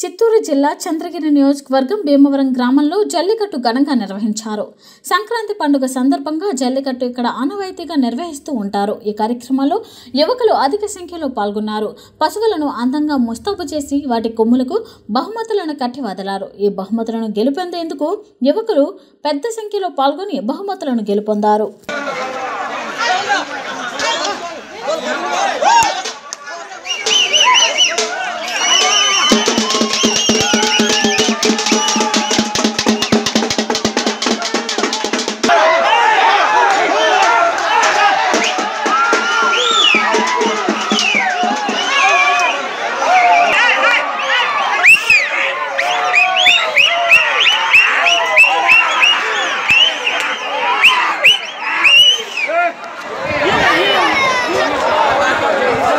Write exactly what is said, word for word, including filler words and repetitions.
చిత్తూరు జిల్లా చంద్రగిరి నియోజకవర్గం భీమవరం గ్రామంలో జల్లికట్టు ఘనంగా నిర్వహించారు. సంక్రాంతి పండుగ సందర్భంగా జల్లికట్టు ఇక్కడ ఆనవాయితీగా నిర్వహిస్తూ ఉంటారు. ఈ కార్యక్రమంలో యువకులు అధిక సంఖ్యలో పాల్గొన్నారు. పశువులను అందంగా ముస్తాబు చేసి వాటి కొమ్ములకు బహుమతులను కట్టి వదలారు. ఈ బహుమతులను గెలుపొందేందుకు యువకులు పెద్ద సంఖ్యలో పాల్గొని బహుమతులను గెలుపొందారు.